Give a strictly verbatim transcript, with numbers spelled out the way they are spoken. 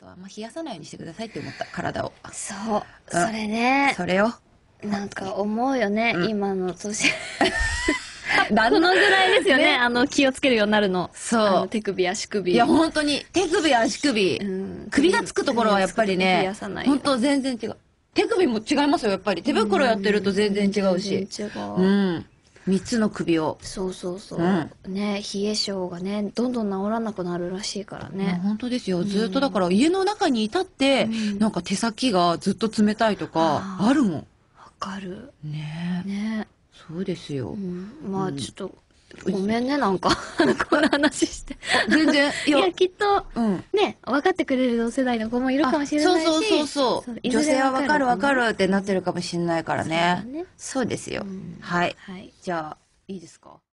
とはあんま冷やさないようにしてくださいって思った、体を。 そう、それね。 それを。 なんか思うよね、 うん、 今の年。 このぐらいですよね、ね、あの、気をつけるようになるの。 そう。 手首、足首。 いや、本当に、手首、足首。うん、首がつくところはやっぱりね、本当全然違う。手首も違いますよ、やっぱり。手袋やってると全然違うし。 全然違う。 うん。三つの首を。 そうそうそう。うん、ね、冷え性がね、どんどん治らなくなるらしいからね。 本当ですよ。ずっとだから家の中にいたって、うん、なんか手先がずっと冷たいとか、あるもん。わかる。 ねえ。ねそうですよ。うん、 まあちょっと、ごめんね、なんか、こんな話して。 全然。 いや、きっと、ね、分かってくれる同世代の子もいるかもしれないし。 そうそうそうそう。女性は分かる分かるってなってるかもしれないからね。そうですよ。はい。じゃあ、いいですか？